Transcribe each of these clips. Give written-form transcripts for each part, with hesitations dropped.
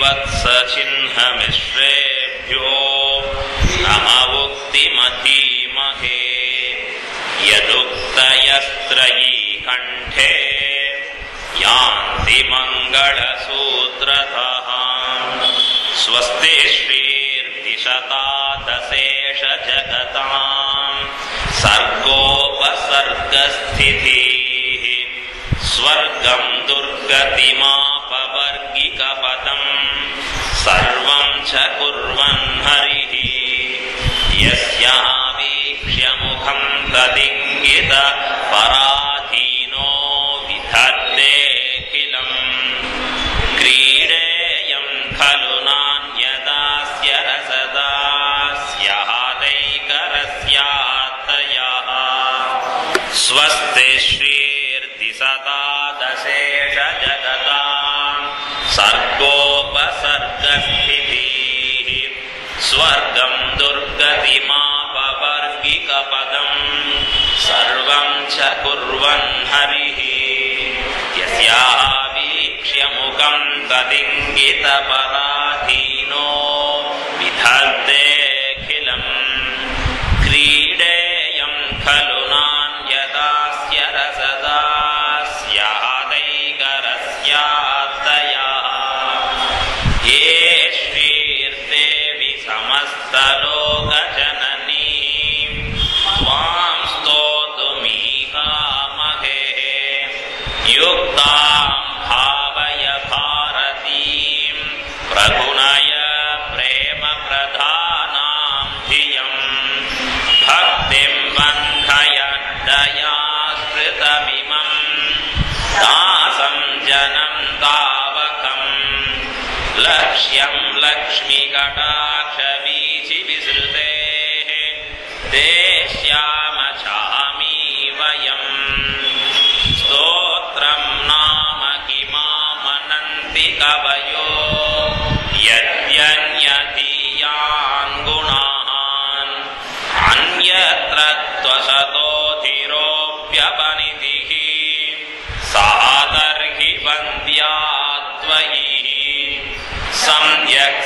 वत्सचिह्नमिश्रेभ्यो नमवुक्तिमधीमहे यदुक्तयस्त्रयी कण्ठे यान्ति मङ्गलसूत्रतः स्वस्ति श्रीर्दिशतादशेषजगतां सर्गोपसर्गस्थितिः स्वर्गं दुर्गतिमापवर्गिकपदं सर्वं च कुर्वन् हरिः यस्यावीक्ष्य मुखं तदिङ्गित पराधीनो विधत्तेऽखिलम् क्रीडेयं खलु नान्यदास्य रसदास्यादैकरस्यात्तयः स्वस्ति श्रीर्दिशतादशेषजगतां सर्गोपसर्गस्थितिः स्वर्गं दुर्गतिमापवर्गिकपदं सर्वं च कुर्वन् हरिः यस्यावीक्ष्य मुखं तदिङ्गितपराधीनो विधत्तेऽखिलम् क्रीडेयं खलु नान्यदास्य रसदास्यादैकरस्यात्तयः हे श्रीर्देवि समस्तलोकजननी त्वां स्तोतुमीहामहे युक्तां भावय भारतीं प्रगुणय प्रेमप्रधानां धियं भक्तिं बन्धय दया स्मृतमिमं दासं जनं तावकम् लक्ष्यं लक्ष्मीकटाक्षवीचिविसृतेः देश्यामचामी वयम् स्तोत्रं नाम किमामनन्ति कवयो यद्यन्यधीयान् गुणान् अन्यत्र त्वसतोधिरोऽप्यपनिधिः सादर्हि वन्द्या त्वयि सम्यक्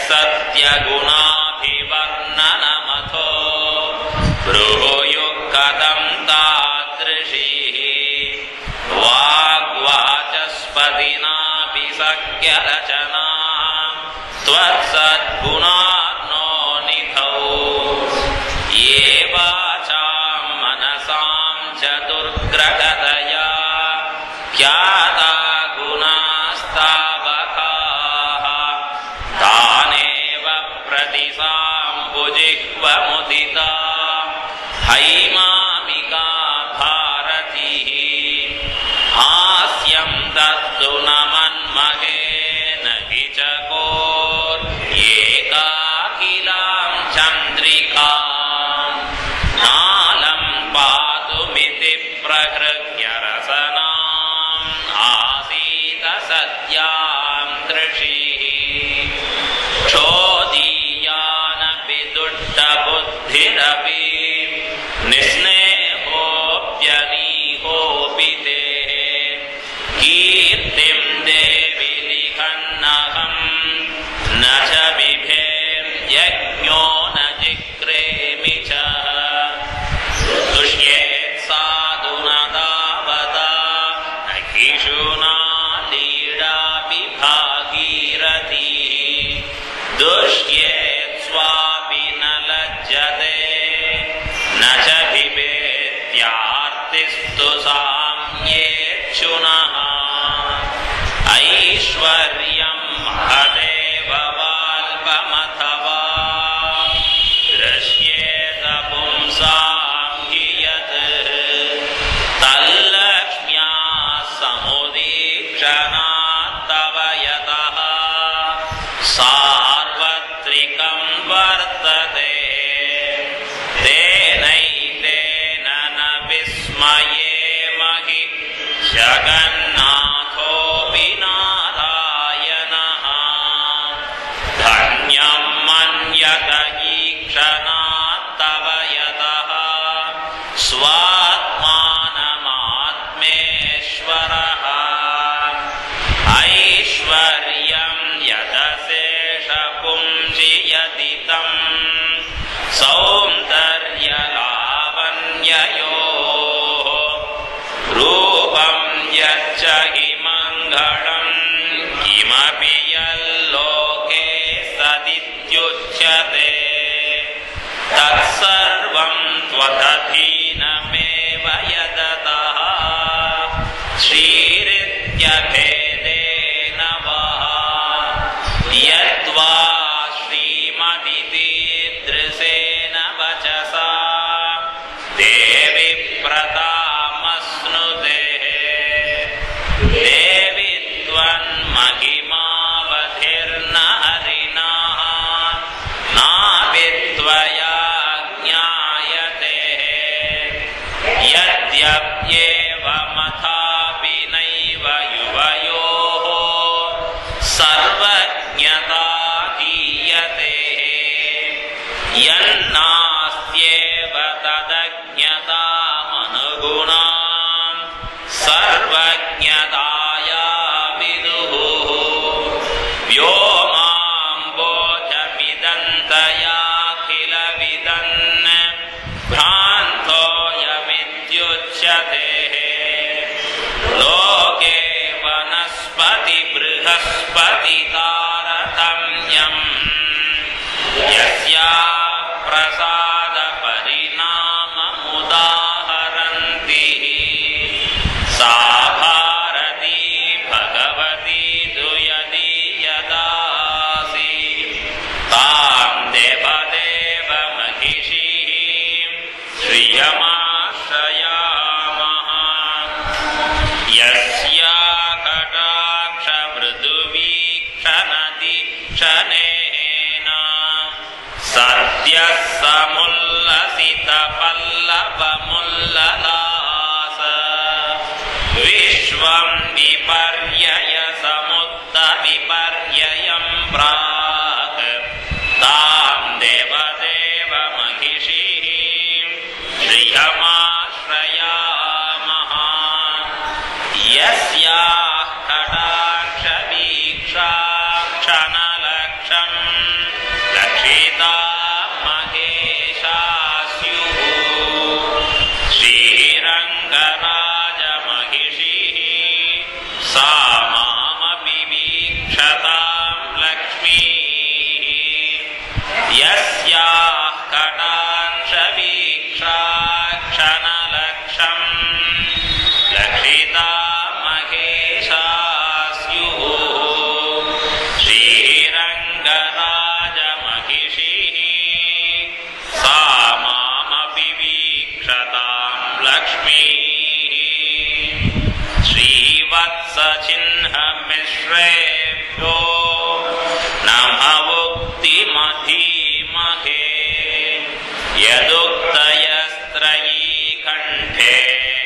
सत्यगुणाभिवर्णनमथो ब्रूयुः कथं तादृशीः वाग्वाचस्पतिनापि शक्यरचना त्वत्सद्गुणार्णो निधौ ये वाचां मनसां च दुर्ग्रगतया ख्याता गुणास्तावकाः तानेव प्रतिसाम्बुजिह्वमुदिता हैमामिका भारतीः हास्यं तत्तु न मन्महे न हि चकोर्येकाकिलां चन्द्रिकां नालं पातुमिति प्रहृत्य रसनाम् आसीत सत्यां दृशिः क्षोदीयानपि दुष्टबुद्धिरपि निस्नेहोऽप्यनीहोऽपि ते कीर्तिं देवि लिखन्नहं न च बिभेम् यज्ञो न जिक्रेमि च दुष्येत् साधु न तावता न हीषुना लीडापि भागीरथीः दुष्येत् स्वापि न लज्जते न च बिभेत्यार्तिस्तु साम्येच्छुनः ऐश्वर्यं महदेव वाल्पमथवा दृश्येत पुंसां हि यत् तल्लक्ष्म्या समुदीक्षणात्तव यतः सार्वत्रिकं वर्तते तेनैतेन न विस्मयेम हि जगन्नाथोऽपि नारायणः धन्यं मन्यत ईक्षणात्तव यतः स्वात्मानमात्मेश्वरः ऐश्वर्यं यदसे सौन्दर्यलावण्ययोः रूपं यच्च हि मङ्गलं किमपि यल्लोके सदित्युच्यते तत्सर्वं त्वदधीनमेव यदतः श्रीरित्यभेदेन वः यद्वा श्रीमदितीदृशेन वचसा देवि प्रतामस्नुते देवि त्वन्महिमावधिर्न हरिणा नावित्वया ज्ञायते यद्यप्येवमथापि नैव युवयोः सर्वज्ञता दीयते यन्नास्त्येव तदज्ञतामनुगुणां सर्वज्ञताया विदुः व्योमाम्बोजमिदन्तयाखिलविदन् भ्रान्तोऽयमित्युच्यते लोके वनस्पति बृहस्पतितारतम्यम् यस्या प्रसाद परिणाममुदाहरन्ति सा भारती भगवती तु यदीयदासि तां देवदेव महिषीं श्रियमाश्रयामः यस्या कटाक्षमृदुवीक्षणदीक्षणेन सद्यः समुल्लसितपल्लवमुल्ललास विश्वं विपर्यय समुत्तविपर्ययं प्राक् तां देवदेव महिषीं श्रियमाश्रयामः यस्याः कटाक्षवीक्षाक्षणलक्षं लक्षिता श्रीरङ्गराजमहिषीः सा मामपि वीक्षतां लक्ष्मीः यस्याः कटाक्षवीक्षाक्षणलक्षं लक्षिता महेशा स्युः श्रीरङ्गराजमहिषीः सा मामपि वीक्षतां लक्ष्मीः श्रीवत्सचिह्नमिश्रेभ्यो नमः उक्तिमधीमहे यदुक्तयस्त्रयीकण्ठे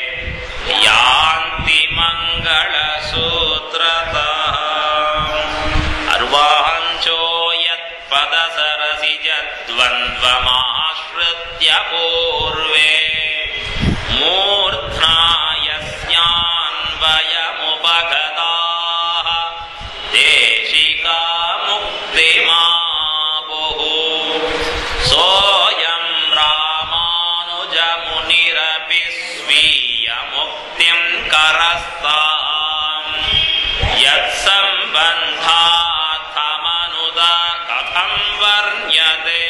यान्ति मङ्गलसूत्रतः अर्वाञ्चो यत्पदसरसिजद्वन्द्वमाश्रित्य पूर्वे मूर्ध्ना यस्यान्वयमुपगताः देशिका मुक्तिमापुः सोऽयं रामानुजमुनिरपि स्वीयमुक्तिं करस्ताम् यत्सम्बन्धार्थमनुदा कथं वर्ण्यते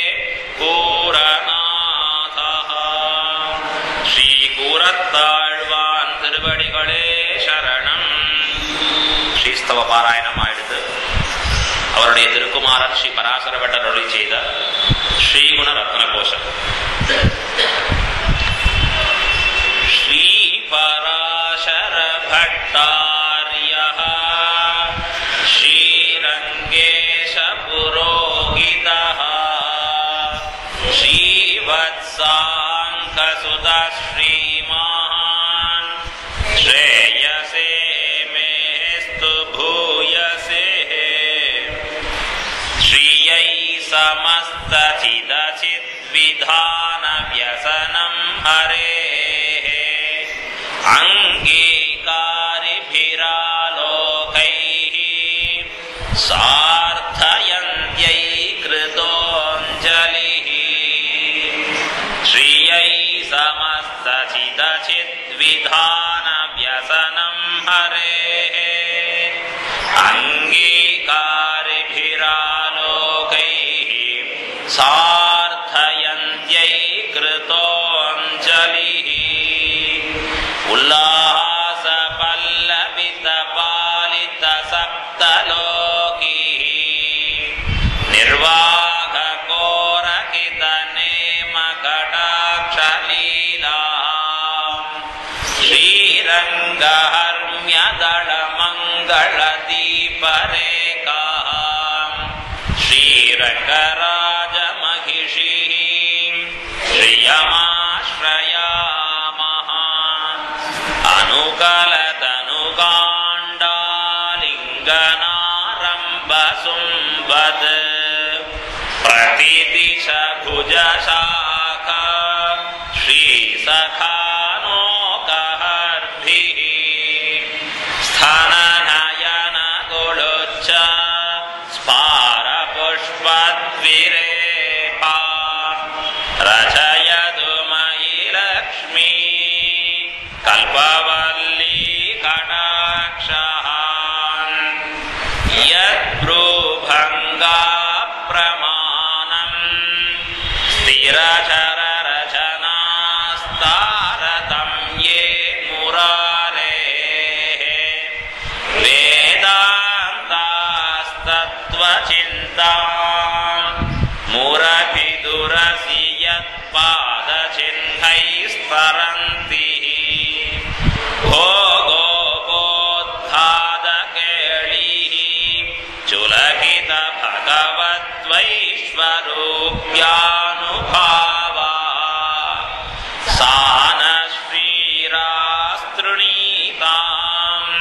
கூரநாதः ஸ்ரீகூரத்தாழ்வான் திருவடிகளே சரணம். ஸ்ரீஸ்தவ பாராயணம் ஆயிடுத்து. அவருடைய திருக்குமாரர் ஸ்ரீ பராசர பட்டர் அருளி செய்த ஸ்ரீகுண ரத்ன கோஷம். ஸ்ரீ பராசர பட்டார்யः ஸ்ரீரங்கேஷ புரோஹிதः श्रीवत्साङ्कसुतः श्रीमान् श्रेयसे मेस्तु भूयसे श्रियै समस्तचिदचिद्विधानव्यसनं हरेः अङ्गीकारिभिरालोकैः सार्थयन्त्यै कृतोऽञ्जलिः सार्थयन्त्यै कृतोऽञ्जलिः उल्लासपल्लवितपालितसप्तलोकीः निर्वाहकोरकितनेमकटाक्षलीलाः श्रीरङ्गहर्म्यदळमङ्गलदीपरेखाः श्रीरङ्गराजमहिषीः श्रियमाश्रयामः अनुकलतनुकाण्डालिङ्गनारम्भसुम्बत् प्रतिदिशभुजशाखा श्रीसखानोकहर्भिः स्थननयनगुलुच्च स्पारपुष्पद्विरेपा रचयतु मयि लक्ष्मी कल्पवल्ली कटाक्षः यद्ब्रूभङ्गाप्रमाणम् स्थिरचररचनास्तारतम्ये मुरारेः वेदान्तास्तत्त्वचिन्ता मुरभिदुरसि यत्पादचिह्नैस्फरन्ति भोगोपोद्घातकेळिः चुलकितभगवद्वैश्वरूप्यानुभावा सानश्रीरास्तृणीताम्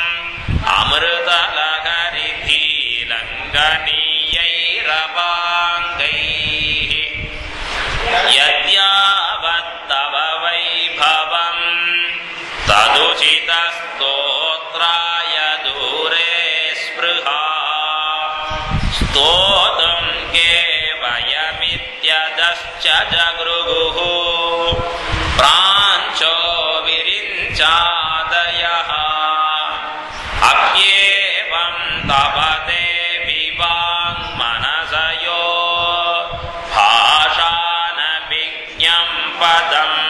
अमृतलहरिधीलङ्घनीयैरपाङ्गैः यद्यावत्तव वैभवम् तदुचितस्तोत्राय दूरे स्पृहा स्तोतुं के वयमित्यदश्च जगृगुः प्राञ्चो विरिञ्चादयः अप्येवं तपते विवाङ्मनसयो भाषानभिज्ञं पदम्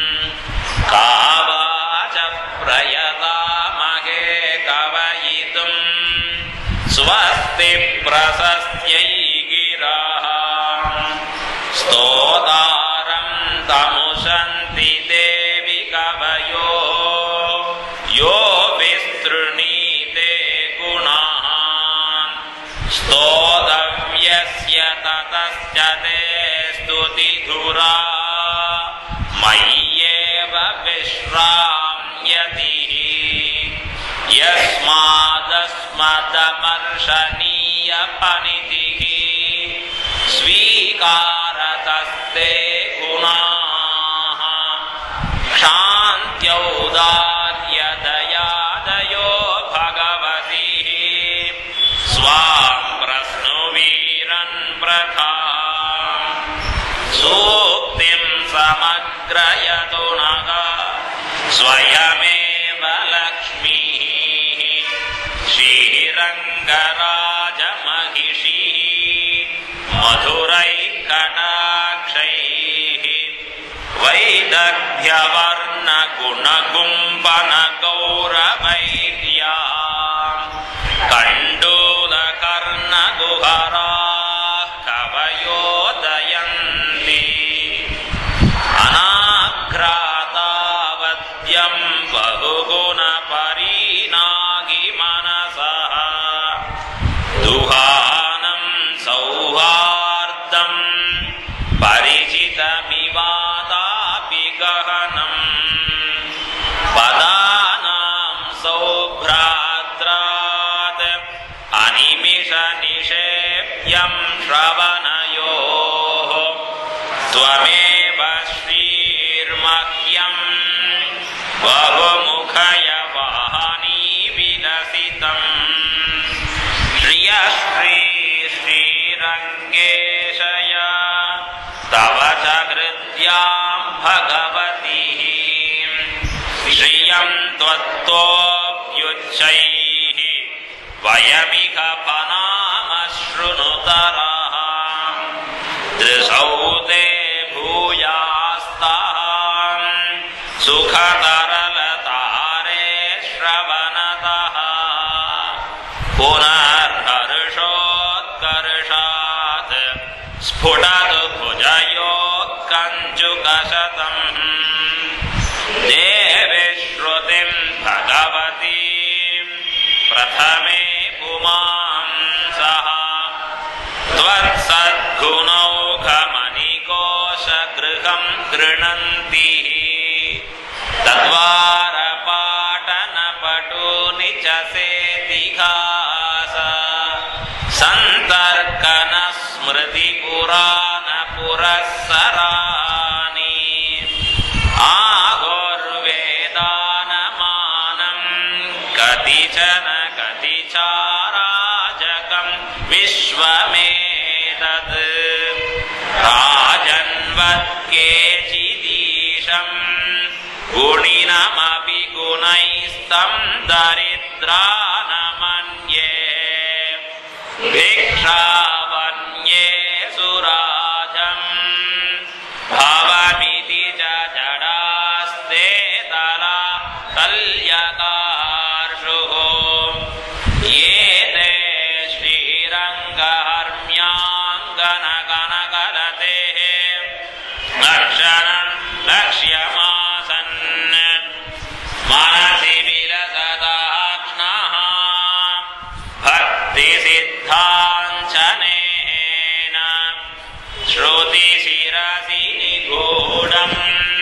कावाच प्रयतामहे कवयितुम् स्वस्ति प्रशस्त्यै गिरः स्तोतारं तमुशन्ति देवि कवयो यो विस्तृणीते गुणाः स्तोतव्यस्य ततश्च ते स्तुतिधुरा मय्येव विश्राम्यति यस्मादस्मदमर्शनीयफनितिः स्वीकारतस्ते गुणाः क्षान्त्यौदार्यदयादयो भगवतिः स्वां प्रश्नुवीरन् प्रथा सूक्तिं समग्रयतु नः स्वयमेव लक्ष्मीः श्रीरङ्गराजमहिषीः मधुरैः कटाक्षैः वैदग्ध्यवर्णगुणगुम्पनगौरवैर्या कण्डूलकर्णगुहराः कवयोदयन्ति अनाघ्रातावद्यं बहुगुणपरीणागि मनसः दुहानं सौहार्दं परिचितमिवादापि गहनम् पदानां सौभ्रात्रात् अनिमिषनिषेव्यं श्रवणयोः त्वमेव श्रीर्मह्यं बहुमुखयवाहनी विलसितम् श्रियश्री श्रीरङ्गेशय तव च हृद्यां भगवतिः श्रियं त्वत्तोऽभ्युच्चैः वयमिह पनामशृणुतरः दृशौ सुखतरलतारे श्रवणतः पुनर्हर्षोत्कर्षात् स्फुटतु भुजयोः देवि श्रुतिं भगवतीं प्रथमे पुमांसः त्वत्सद्गुणौघमणिकोशगृहं गृह्णन्ति तद्वारपाटनपटूनि च सेतिघास सन्तर्कनस्मृतिपुराणपुरःसराणि आगोर्वेदानमानं कतिचन कतिचाराजकं विश्वमेतत् राजन्वत्केचिदीशं गुणिनमपि गुणैस्तं दरिद्रानमन्ये भिक्षावन्ये सुराजं भवमिति च जडास्ते तला तल्यकार्षुः ये ते श्रीरङ्गहर्म्याङ्गनगनगलतेः लक्षणं लक्ष्यमासन् मनसि विलसदाक्ष्णः भक्तिसिद्धाञ्जनेन श्रुतिशिरसि निगूढम्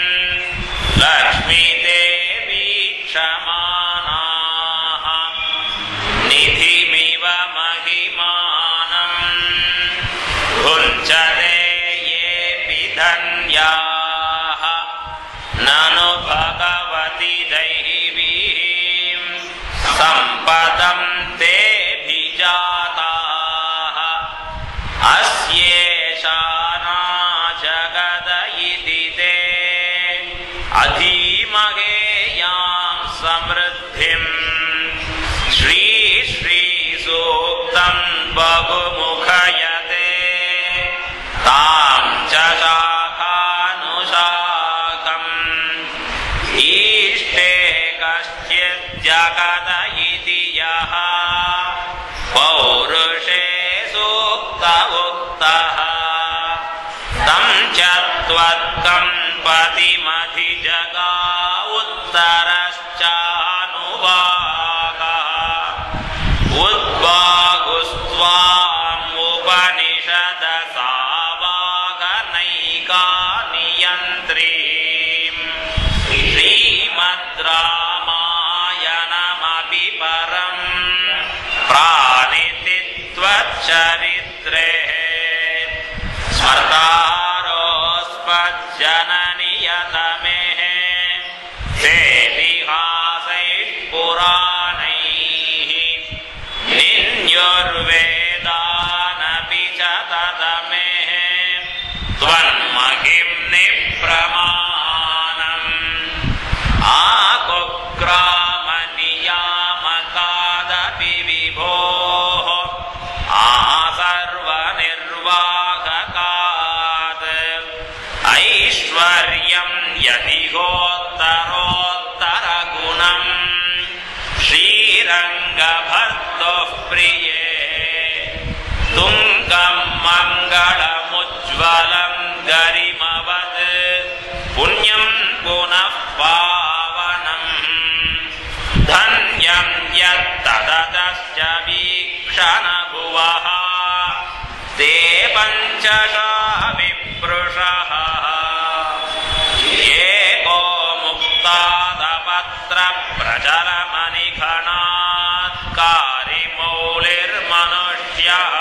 लक्ष्मीदेवी क्षमानाः निधिमिव महिमानम् भुञ्जते येऽपि धन्याः ननु भगवति दैवीं सम्पदं तेऽभिजाताः अस्येषा जगद इति ते अधीमहे यां समृद्धिं श्रीसूक्तं बहुमुखयते तां च शाखानुशाखम् ईष्टे कश्चित् जगद इति यः पौरुषे सूक्त उक्तः तं च त्वत्कम्पतिमधिजगा उत्तरश्चानुवागः उद्वागुस्त्वामुपनिषदसावागनैकानियन्त्रीं श्रीमद्रामायणमपि परं प्राणिति त्वच्चरित्रे स्मर्तारोस्मज्जननियतमेः तेतिहासैः पुराणैः निन्युर्वेदानपि च तदमेः त्वन्महिम्नि प्रमाणम् आकुग्रामनियामकादपि विभोः आसर्वनिर्वाहकात् ऐश्वर्यं यदिहोत्तरोत्तरगुणम् श्रीरङ्गभर्तुः प्रिये तुङ्गं मङ्गलमुज्ज्वलं गरिमवत् पुण्यं पुनः पावनम् धन्यं यत्तदतश्च वीक्षणभुवः ते पञ्चशा विप्रुषः एको मुक्तादपत्रप्रचलमनिघणात् कारिमौलिर्मनुष्यः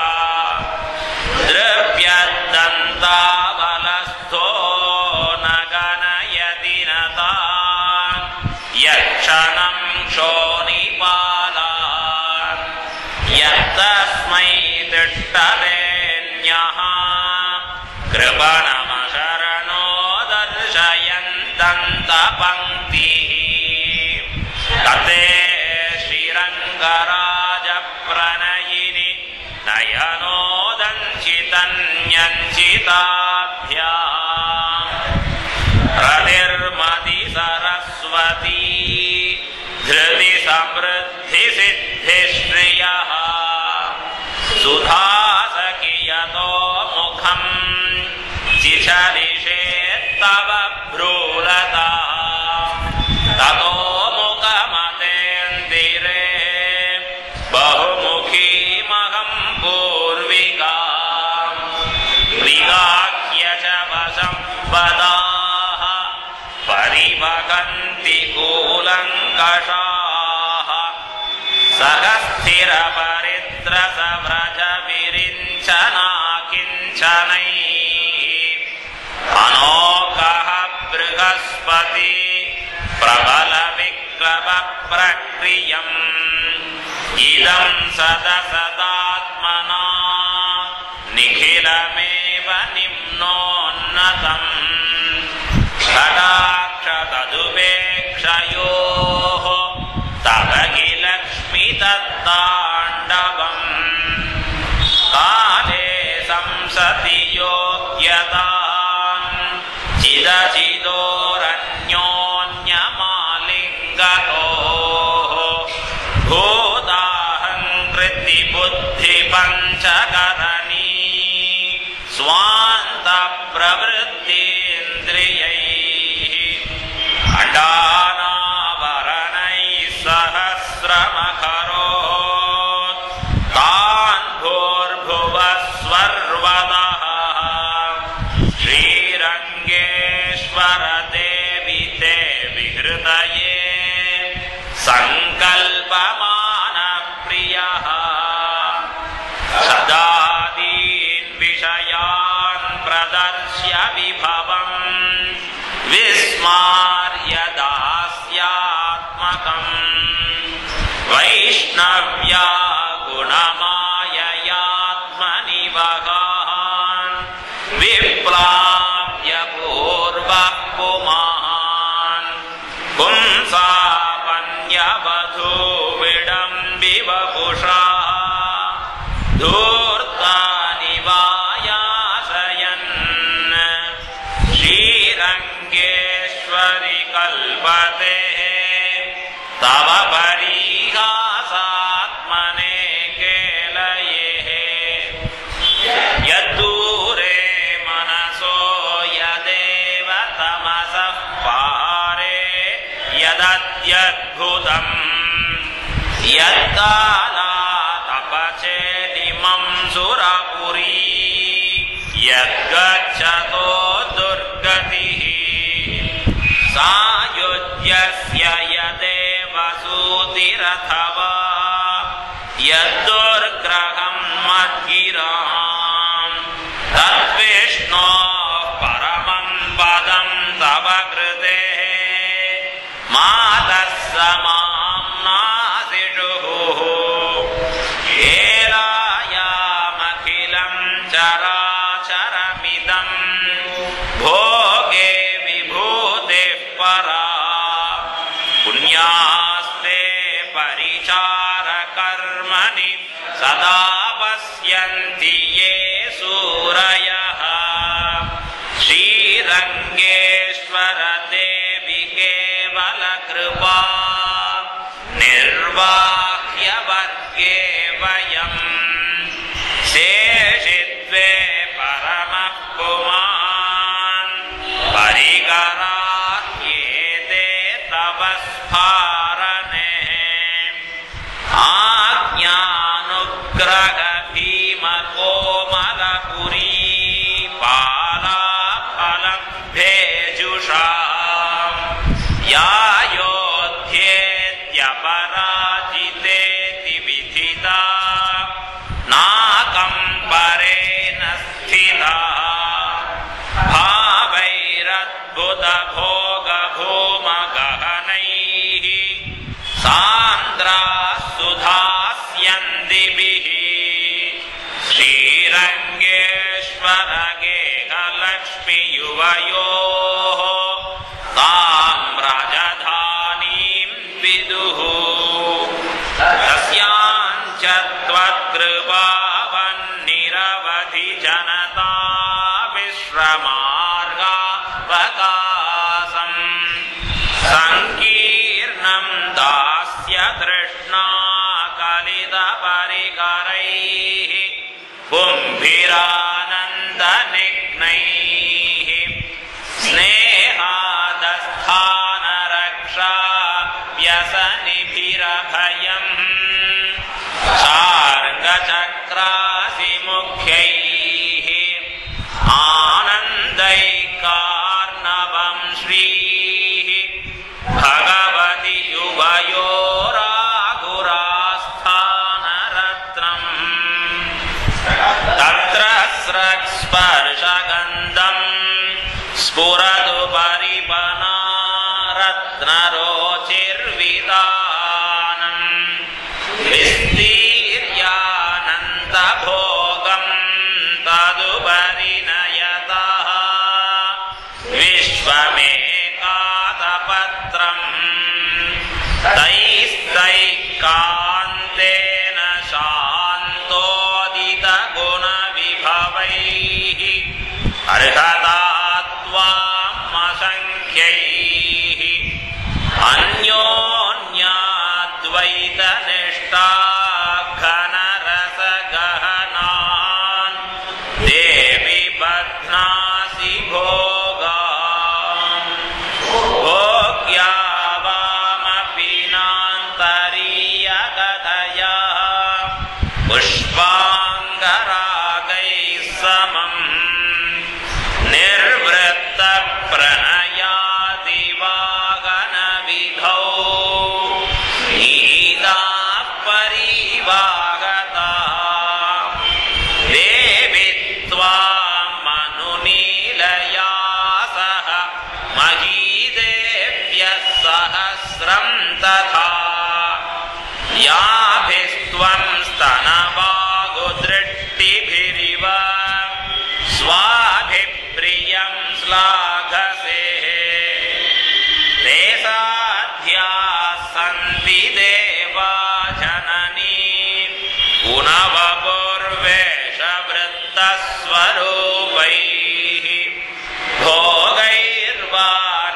द्रव्यदन्ताबलस्थो न गणयति न तान् यक्षणं क्षोनिपालान् यत्तस्मै तिष्ठतेऽन्यः कृपणमशरणो दर्शयन्तन्तपङ्क्तिः कते श्रीरङ्गराजप्रणयिनि नयनोदञ्चितन्यञ्चिताभ्याम् रतिर्मतिसरः सुधासकियतो मुखं चिचलिषेत्तव भ्रूलता ततो मुखमतेन्दिरे बहुमुखीमहं पूर्विका विगाह्य च वशं पदाः परिवहन्ति कूलङ्कषाः सहस्थिरपरित्रसव्रजविरिञ्चना किञ्चनैः अनोकः बृहस्पति प्रबलविक्लवप्रक्रियम् इदं सदसदात्मना निखिलमेव निम्नोन्नतम् कटाक्षतदुपेक्षयोः तव हि लक्ष्मी तत्ताण्डवम् काले संसति योग्यताम् चिदचिदोरन्योन्यमालिङ्गतोः भूताहङ्कृति बुद्धिपञ्चकरणी स्वान्तप्रवृत्तीन्द्रियैः अडानावरणैः सहस्रमकरोत् तान् भूर्भुवस्वर्वदः श्रीरङ्गेश्वर देवि ते विहृतये सङ्कल्पमानप्रियः सदादीन् विषयान् प्रदर्श्य विभवम् विस्मार्य दास्यात्मकम् वैष्णव्या गुणमाययात्मनि वगान् विप्लाव्य पूर्वः पुमान् पुंसापन्यवधू विडम्बिवपुषा धूर्तानि वायासयन् श्रीरङ्गेश्वरि कल्पते तव परिहासात्मने केलयेः यद्दूरे मनसो यदेव तमसः पारे यदद्यद्भुतम् यत्कालातपचेदिमं सुरपुरी यद्गच्छतो दुर्गतिः सायुज्यस्य यदेव सूतिरथवा यद्दुर्ग्रहं मद्गिराम् तद्विष्णोः परमं पदं तव कृते मातः समां नासिषुः हेलायामखिलं चराचरमिदं भोगे विभूतिः परा पुण्यास्ते परिचारकर्मणि सदा पश्यन्ति ये सूरयः श्रीरङ्गेश्वर देवि केवलकृपा निर्वाह्यवर्गे वयम् शेषित्वे परमः पुमान् परिकराह्येते तव स्फारणे आज्ञानुग्रह भीमकोमलपुरी पालाफलं भेजुषाम् यायोध्येत्यपराजितेति विधिता नाकम्परेण स्थिता भावैरद्भुतभोगभूमगहनैः सान्द्राः सुधास्यन्दिभिः श्रीरङ्गेश्वर गेहलक्ष्मीयुवयोः तां राजधानीं विदुः तस्याञ्च त्वत्कृपावन्निरवधि जनता विश्वमार्गावकाशम् सङ्कीर्णं दास्य तृष्णा कलितपरिकरैः कुम्भिरानन्दनिघ्नैः स्नेहादस्थानरक्षा व्यसनिभिरभयम् सार्गचक्रासि मुख्यैः आनन्दैकार्णवं श्रीः भगवति युवयोरागुरास्थानरत्नम् तत्र स्रक्स्पर्शगन्धम् स्फुरतु परिपनारत्नरोचिर्विदानम् विस्तीर्यानन्तभोगम् तदुपरि नयतः विश्वमेकातपत्रम् तैस्तैकान्तेन शान्तोदितगुणविभवैः अर्हता त्वामसङ्ख्यैः अन्योन्याद्वैतनिष्ठा घनरसगहनान् देवि बध्नासि भोगान् भोग्यावामपि नान्तरीयगतया पुष्पाङ्गरागैः समम् निर्वृत्तप्रणयादिवागनविधौ नीताः परिवागता देवि त्वामनुनीलया सह महीदेव्यः सहस्रं तथा याभिस्त्वं स्तनवागुदृष्टिभिरिव स्वाभिप्रियं श्लाघसे ते साध्याः सन्ति देवा जननी गुणवपुर्वेषवृत्तस्वरूपैः भोगैर्वा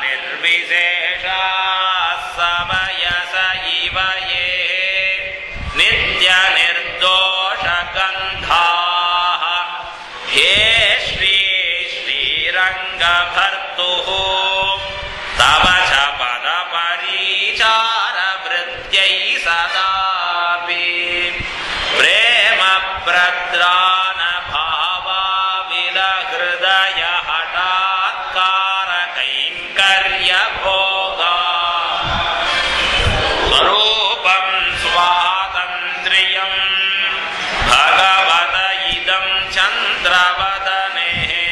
निर्विशेषाः सवयस इव ये नित्यनिर्दोषगन्धाः हे श्रीरङ्गभर्तुः तव च पदपरिचारवृत्यै सदापि प्रेमप्रद्रानभावाविलहृदय हठात्कारकैङ्कर्यभोगा स्वरूपं स्वातन्त्र्यं भगवत इदं चन्द्रवदने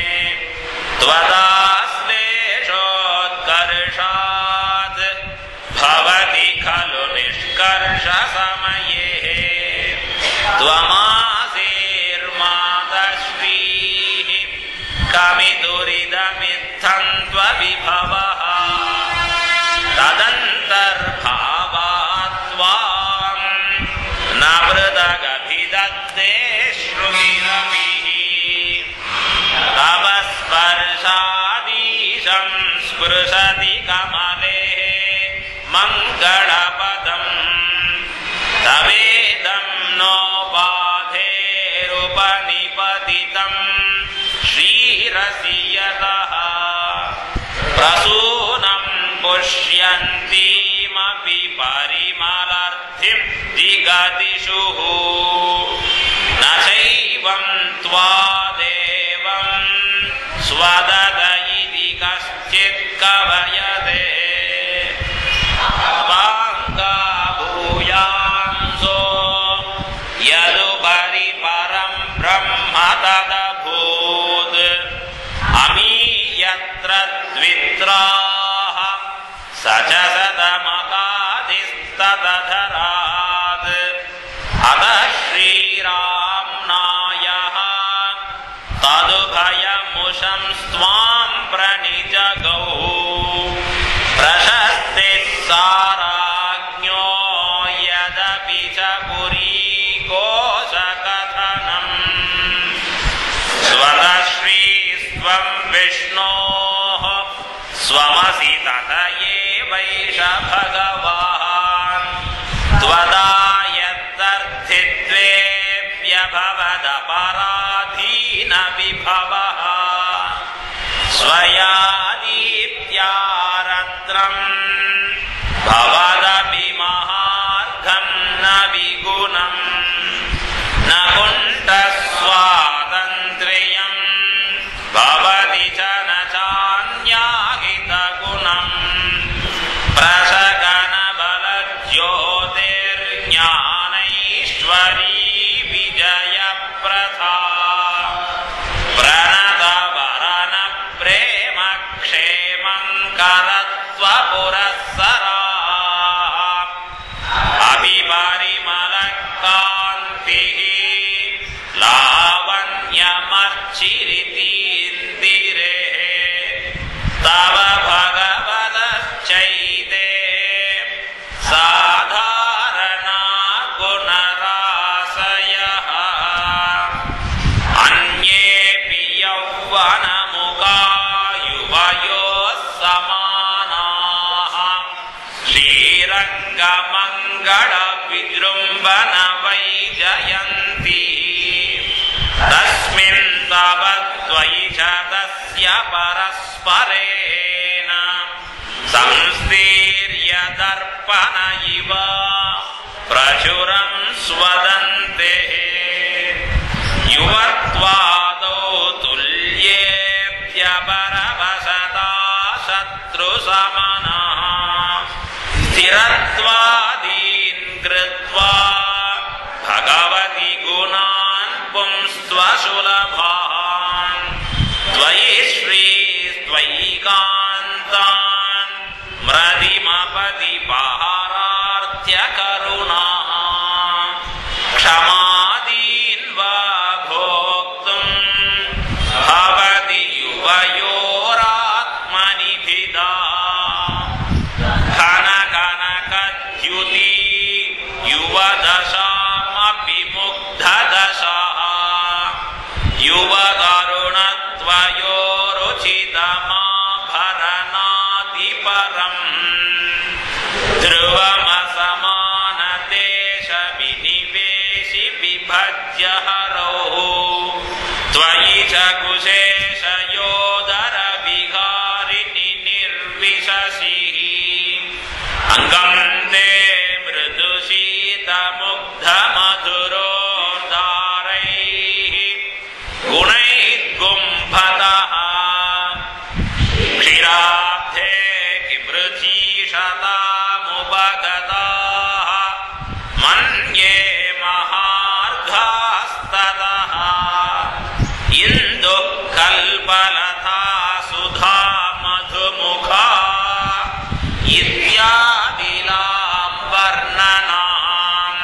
त्वदाश्लेषोत्कर्षात् भवति खलु निष्कर्षसमये त्वमासेर्मातश्रीः कमिदुरिदमित्थं त्वविभवः तदन्तर्भावात् त्वां न मृदगभिदत्ते श्रुतिरपिः तव स्पर्शादीशं स्पृशति कमले मङ्गलपदम् तवेदं नोपाधेरुपनिपतितं श्रीरसियतः प्रसूनं पुष्यन्तीमपि परिमलर्थिं दिगदिषु न चैवं त्वादेवं स्वदद इति कश्चित् कवयते भूयांसो यदुपरि परं ब्रह्म तदभूत् अमी यत्र द्वित्राः स च सदमकादिस्तदधरात् अतः श्रीराम्नायः तदुभयमुषं स्वां प्रणिजगौ प्रशस्तिः साराज्ञो यदपि च पुरीकोशकथनम् स्वतः श्रीस्त्वं विष्णोः स्वमसि तत एवैष भगवान् त्वदा यत्तर्थित्वेऽप्यभवदपरा स्वयादीप्त्यारत्रम् भवदपि महार्घम् न विगुणम् न कुण्ठस्वातन्त्र्यम् भवति च न चान्याहितगुणम् प्रसगनबलज्योतिर्ज्ञानैश्वरी विजयप्रथा करत्वपुरःसरा अभिपरिमलकान्तिः लावण्यमर्चिरितीन्दिरे तव भगवतश्चैते साधारणा गुणराशयः अन्येऽपि यौवनमुखा युवयोः समानाः श्रीरङ्गमङ्गलविजृम्भण वैजयन्ती तस्मिन् तव त्वयि च तस्य परस्परेण संस्थीर्य दर्पण इव प्रचुरं स्वदन्ते युवत्वादौ तुल्येऽप्यपरवसता शत्रुसमनः स्थिरत्वादीन् कृत्वा भगवति गुणान् पुंस्त्वसुलभान् त्वयि श्रीस्त्वयिकान्तान् मृदिमपतिपहारार्त्यकरुणाः क्षमादीन् वा भोक्तुम् भवति युवयोरात्मनिभिदा घनकनकद्युति युवदशामपि मुग्धदशाः युवतरुणत्वयोरुचितमाभरणादिपरम् ध्रुवमसमानदेशविनिवेशि विभज्य हरौ त्वयि च कुशेषयोदरविहारिणि निर्विशसिः अङ्गं ते मृदुशीतमुग्धमधुरोद्धारैः गुणैः गुम्फतः क्षीराब्धे किमृचीषतामुपगताः मन्ये महार्घास्ततः इन्दुः कल्पलता सुधा मधुमुखा इत्यादिलां वर्णनाम्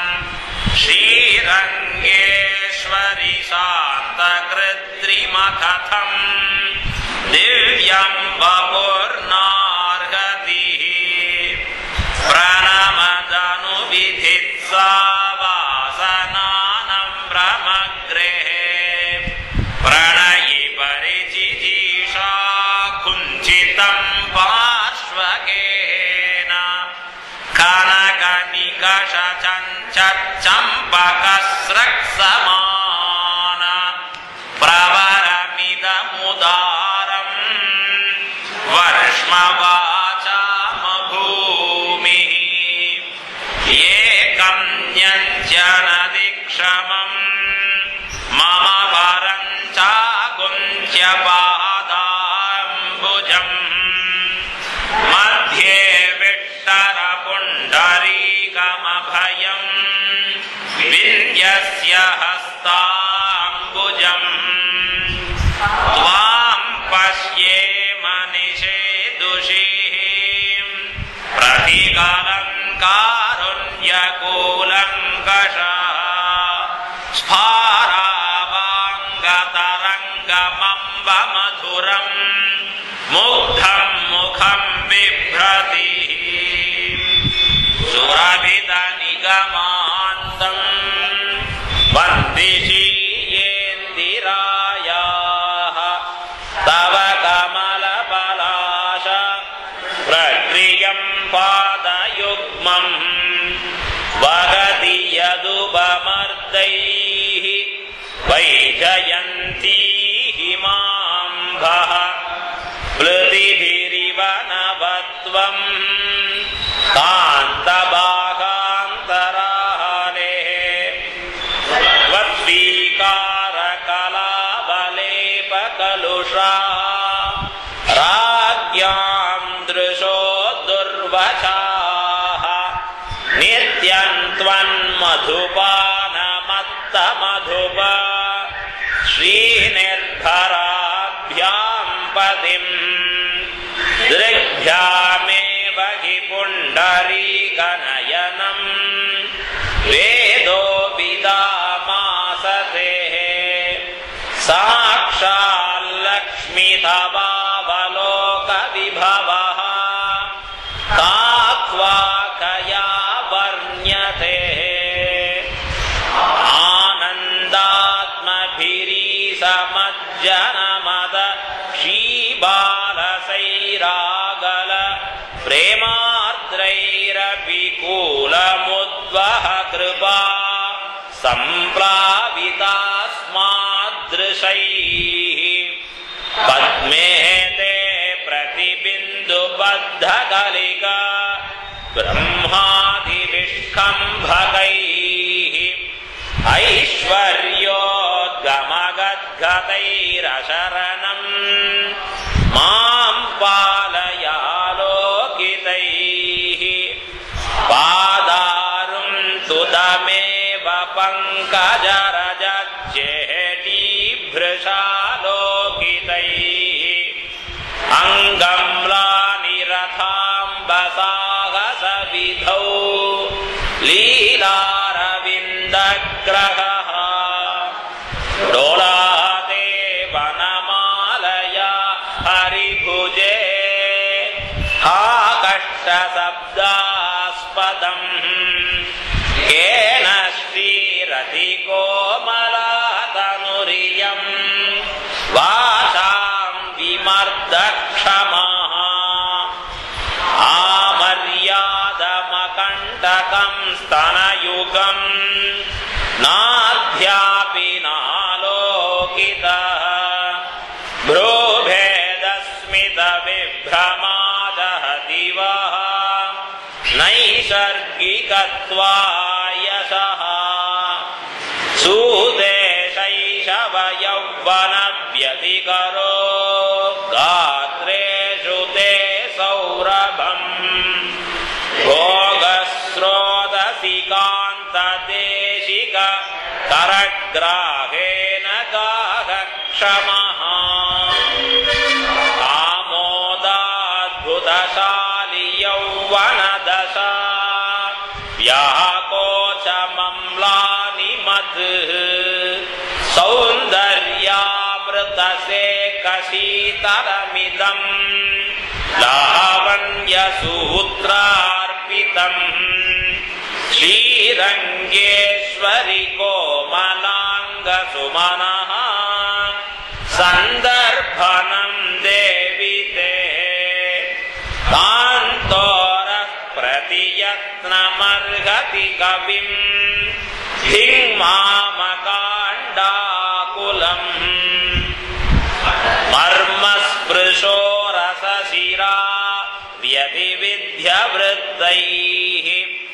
श्रीरङ्गेश्वरि शान्तकृत्रिमकथम् दिव्यं वपुर्नार्हतिः प्रणमदनुविधित्सा वासनानं ब्रह्मगृहे प्रणयि परिचिजीषा कुञ्चितं पार्श्वकेन कनकनिकषचञ्चम्पकस्रक्समान प्रवरमिदमुदारम् वर्ष्मवाचामभूमिः एकं न्यञ्जनदिक्षमम् मम वरं चाकुञ्च्यपादाम्बुजम् मध्ये विट्टरपुण्डरीकमभयम् विन्यस्य हस्ताम्बुजम् त्वां पश्येम निषेदुषीः प्रतिकलङ्कारुण्यकूलङ्कषः स्फारावाङ्गतरङ्गमम्बमधुरम् मुग्धं मुखं बिभ्रतिः सुरभितनिगमान्तम् वन्दिशीयेन्दिरायाः तव कमलपलाश प्रक्रियं पादयुग्मम् वहति यदुपमर्दैः वैजयन्ती हिमाम्भः त्वं कान्तभागान्तरालेः त्वद्विकारकलावलेपकलुषा राज्ञां दृशो दुर्वचाः नित्यं त्वन्मधुपानमत्तमधुप श्रीनिर्भराभ्यां पतिं दृग्भ्यामेव हि पुण्डरीकनयनं वेदो विदामासते साक्षाल्लक्ष्मीतवावलोकविभवः काक्वाकया वर्ण्यते आनन्दात्मभिरीसमज्जनमद श्रीबालसैरागल प्रेमार्द्रैरविकूलमुद्वह कृपा सम्प्लावितास्मादृशैः पद्मे ते प्रतिबिन्दुबद्धकलिका ब्रह्मादिविष्कम्भकैः ऐश्वर्योद्गमगद्गतैरशरणं मां पालयालोकितैः पादारुं तुदमेव पङ्कजरजज्जेटीभृशालोकितैः अङ्गम्लानिरथाम्बसाहसविधौ लीलारविन्दग्रहः डोलाते वनमालया हरिभुजे हाकष्टशब्दास्पदम् केन श्रीरतिकोमलातनुरियं वाचां विमर्दक्षमः आमर्यादमकण्टकं स्तनयुगं नाध्यापि नालोकितः भ्रूभेदस्मितविभ्रमादहति वः नैसर्गिकत्वायशः सूते शैशवयौवनव्यतिकरो गात्रेषु ते सौरभम् भोगस्रोतसि कान्तदेशिक करग्राहेण गाहक्षमः आमोदाद्भुतशालि यौवनदशा व्याकोचमम्लानिमत् सौन्दर्यामृतसेकशीतलमिदम् लावण्यसूत्रार्पितम् श्रीरङ्गेश्वरि कोमलाङ्गसुमनः सन्दर्भनं देवि ते कान्तोरः प्रतियत्नमर्हति कविं धिङ्मामकाण्डाकुलम् मर्मस्पृशो रसशिरा व्यतिविध्यवृत्तैः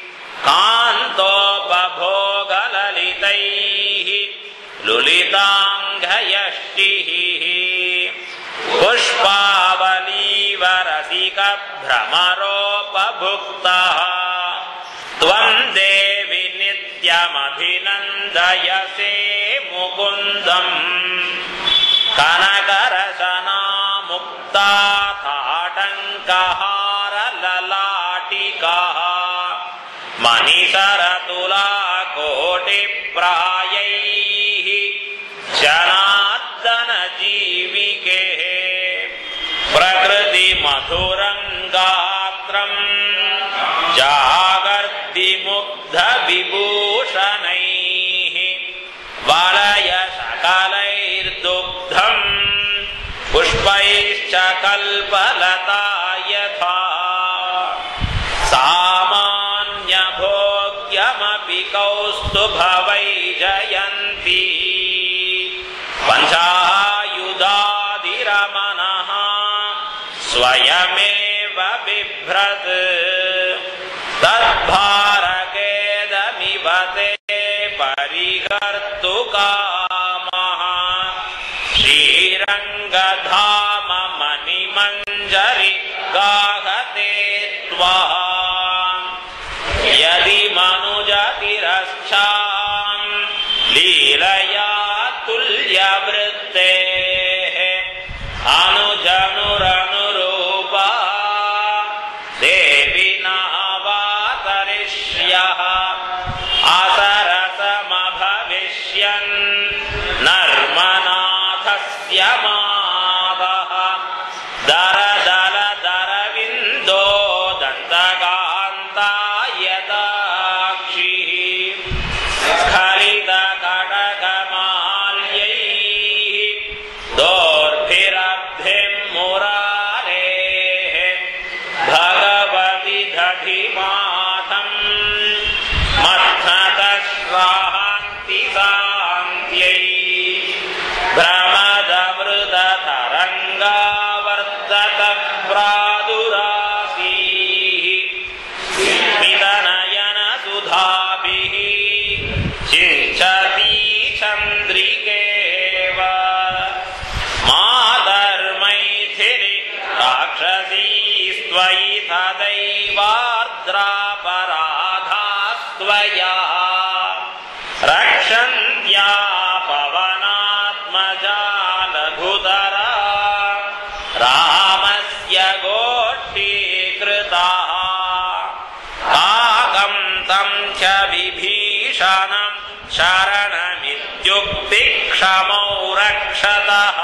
कान्तोपभोगललितैः लुलिताङ्गयष्टिः पुष्पावलीवरसिकभ्रमरोपभुक्तः त्वं देवि नित्यमभिनन्दयसे मुकुन्दम् कनकरसनामुक्ता ताटङ्कहारललाटिकाः मणिसरतुलाकोटिप्रायैः जनार्दनजीविके प्रकृतिमधुरं गात्रं जागर्दिमुग्धविभूषणैः वलयसकलैर्दुग्धं पुष्पैश्च कल्पलता यथा सामान्यभोग्यमपि कौस्तुभवैजयन्ती पञ्चायुधादिरमणः स्वयमेव बिभ्रत् तद्भारकेदमिव ते परिहर्तुकामः श्रीरङ्गधाम मणिमञ्जरि गाहते त्वः यदि मनुजतिरश्चां लीलया तुल्यवृत्तेः अनुजनुरनुरूपा देवी नावातरिष्यः असरसमभविष्यन् नर्मनाथस्य मादः दरदलदरविन्दो दन्तकान्तायताक्षिः स्खलितकटकमाल्यैः दोर्भिरब्धिं मुरारेः भगवति दधिमाथं मत्थतश्रान्ति शान्त्यै भ्रमदमृततरङ्गावर्तत प्रादुरासीः स्मितनयनसुधाभिः सिञ्चति चन्द्रिकेव मातर्मैथिली राक्षसीस्त्वयि तदैवार्द्रापराधास्त्वया रक्षन्त्या पवनात्मजा लघुतरा रामस्य गोष्ठीकृताः काकं तं च विभीषणं शरणमित्युक्तिक्षमौ रक्षतः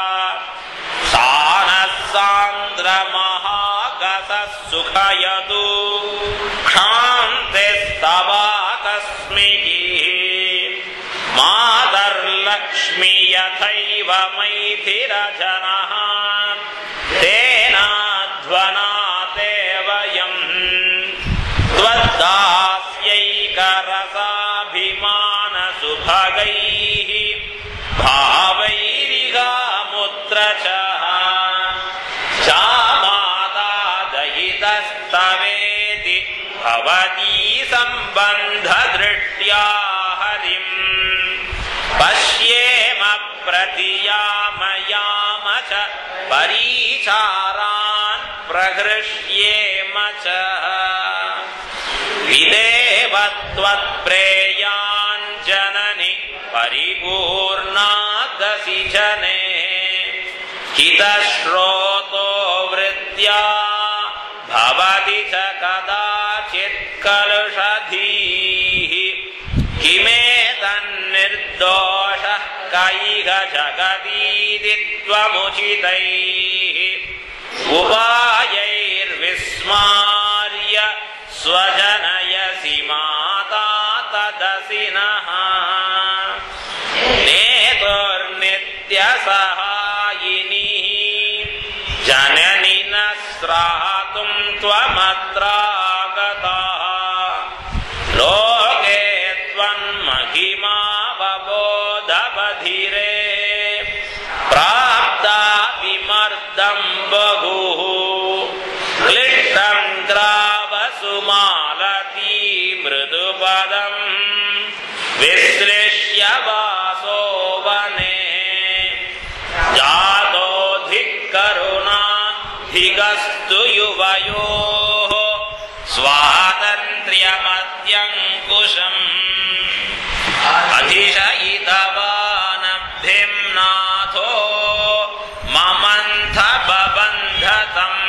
सानः सान्द्रमहागसः सुखयतु क्षान्तिस्तवाकस्मिजिः मातर्लक्ष्मी यथैव मैथिरजनः तेनाध्वनाते वयं त्वद्दास्यैकरसाभिमानसुभगैः भावैरिहामुद्रचः चामादादयितस्तवेति भवती सम्बन्धदृष्ट्या हरिम् पश्येम प्रतियामयाम च परीचारान् प्रहृष्येम च विदेवत्वत्प्रेयान् जननि परिपूर्णादसि जने हितश्रोतो वृत्या भवति च कदाचित् कलुषधीः किमेतन्निर्दोषः कैह जगदीति त्वमुचितैः उपायैर्विस्मार्य स्वजनयसि माता तदसि नः नेतुर्नित्यसहायिनी जननि न स्रातुं त्वमत्रागतः लोके त्वन्महिमा बबोधबधिरे प्राप्ता विमर्दं बहुः क्लिष्टं ग्रावसुमालती मृदुपदं विश्लिष्य वासो वने जातोऽधिकरुणाधिगस्तु युवयोः स्वातन्त्र्यमद्यङ्कुशम् अधिशयितवानब्धिं नाथो ममन्थ बबन्धतम्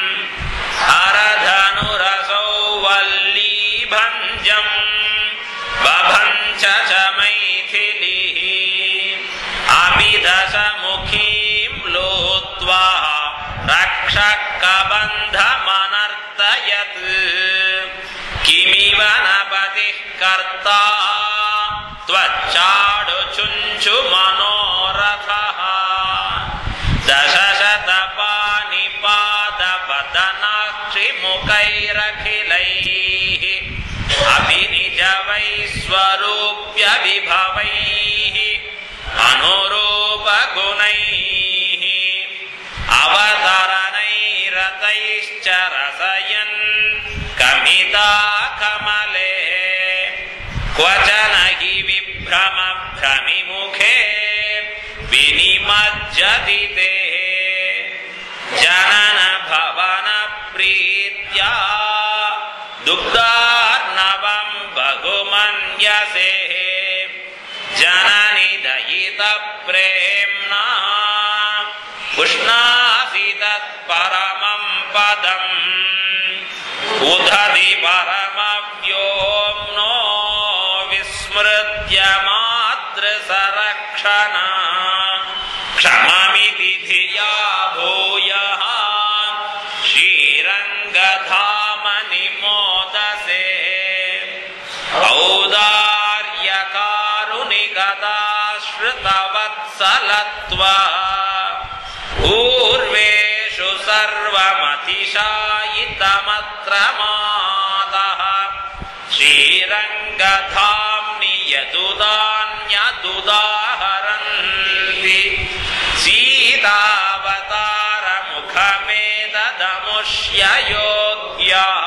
हरधनुरसौ वल्लीभञ्जं बभञ्च च मैथिलीः अभिदशमुखीं लोत्वा रक्षकबन्धमनर्तयत् किमिव नपतिः कर्ता त्वच्चाडुचुञ्चु मनोरथः दशशतपानिपादवदनाक्षिमुखैरखिलैः अभिनिजवैश्वरूप्य विभवैः अनुरूपगुणैः अवतरणैरतैः कविश्च रसयन् कमिता कमले क्वचन हि विभ्रमभ्रमिमुखे विनिमज्जति ते जनन भवन प्रीत्या दुग्धार्णवं बहुमन्यसे जननि दयित प्रेम्णा पुष्णासि तत्परमं पदम् उदधि परमव्योम्नो विस्मृत्य मातृसरक्षणा क्षममिति धिया भूयः श्रीरङ्गधामनि मोदसे औदार्यकारुणिकदाश्रितवत्सलत्वा पूर्वेषु सर्वमतिशायितमत्र मातः श्रीरङ्गधाम्नि यदुदान्यदुदाहरन्ति सीतावतारमुखमेतदमुष्य योग्यः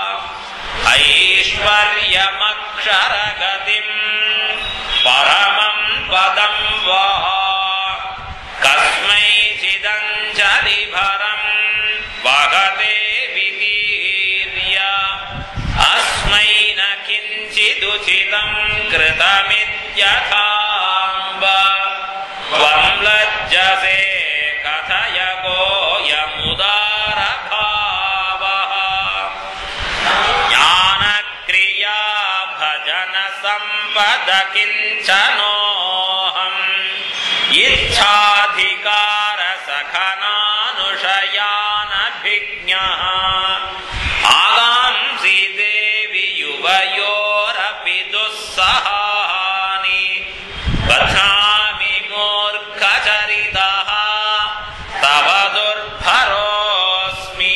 ऐश्वर्यमक्षरगतिम् परमं पदं वा कस्मैचिदञ्जलिभरं वहते वितीर्य अस्मै न किञ्चिदुचितं कृतमित्यथाम्ब त्वं लज्जसे कथय कोऽयमुदारभावः ज्ञानक्रिया भजन सम्पद किञ्चनोऽहम् इच्छाधिकार सखनानुशयानभिज्ञः आगांसि देवि युवयोरपि दुस्सहानि बध्नामि मूर्खचरितः तव दुर्भरोऽस्मि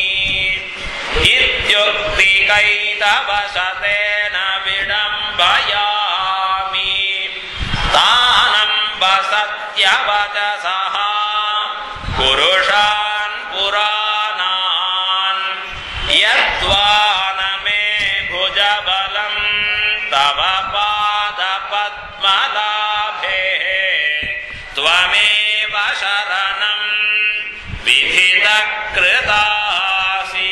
इत्युक्तिकैतवशतेन विडम्बयामि तानम्ब सत्यवचसः पुरुषान् पुराणान् यद्वा न मे भुजबलं तव पादपद्मलाभे त्वमेव शरणं विधितकृतासि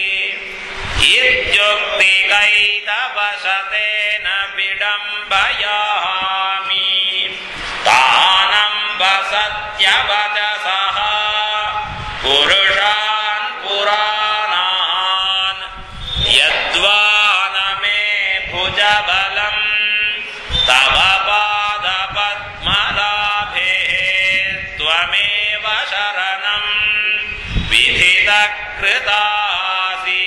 इत्युक्तिकैतवशतेन विडम्बयामि तानम्ब सत्यवचसः पुरुषान् पुराणान् यद्वा न मे भुजबलं तव पादपद्मलाभे त्वमेव शरणं विधितकृतासि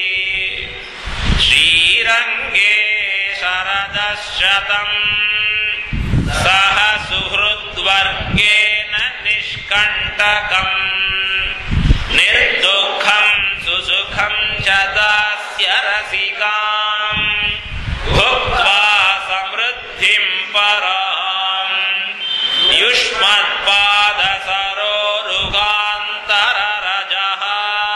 श्रीरङ्गे शरदशतम् सह सुहृद्वर्गेण निष्कण्टकम् निर्दुःखं सुसुखं च दास्य रसिकाम् भुक्त्वा समृद्धिं पराम् युष्मत्पादसरोरुगान्तररजः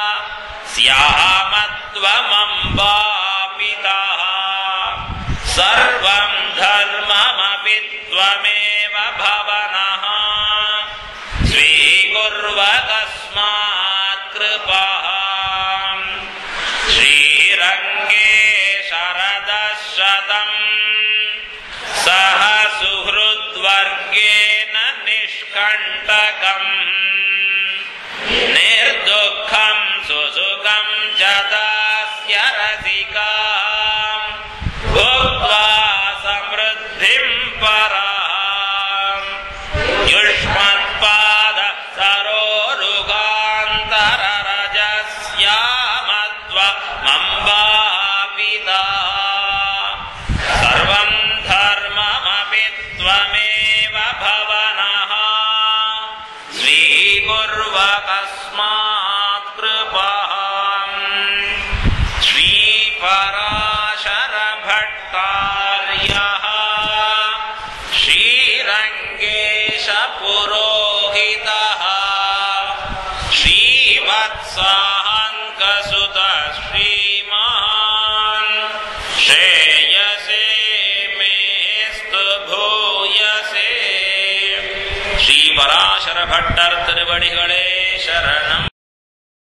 स्यामत्वमम्बापितः सर्वं धर्ममपि त्वमेव भवनः स्वीकुर्वतस्मात् कृपाम् श्रीरङ्गे शरदशतम् सह सुहृद्वर्गेण निष्कण्टकम् निर्दुःखं सुसुखं च दास्य रसिकाम् भुक्त्वा समृद्धिं पराम् युष्मत्पादसरोरुगान्तररजस्यामत्वमम्बापितः सर्वं धर्ममपि त्वमेव भवनः स्वीकुर्वतस्मात् कृपाम् श्रीपराशरभट्टार्यः श्रीरङ्गेशपुरोहितः श्रीवत्साङ्कसुत பட்டர் திருவடிகளே சரணம்.